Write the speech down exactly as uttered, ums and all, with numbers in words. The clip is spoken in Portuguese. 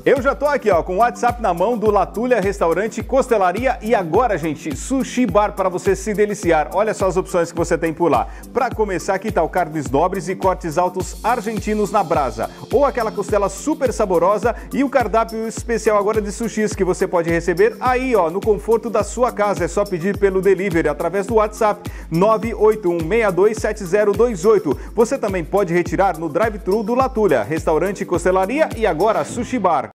Eu já tô aqui, ó, com o WhatsApp na mão do Latulha Restaurante Costelaria e agora, gente, Sushi Bar para você se deliciar. Olha só as opções que você tem por lá. Para começar, aqui tá o carnes nobres e cortes altos argentinos na brasa, ou aquela costela super saborosa e o cardápio especial agora de sushis que você pode receber aí, ó, no conforto da sua casa. É só pedir pelo delivery através do WhatsApp nove oito um seis dois sete zero dois oito. Você também pode retirar no drive-thru do Latulha Restaurante Costelaria e agora Sushi Bar.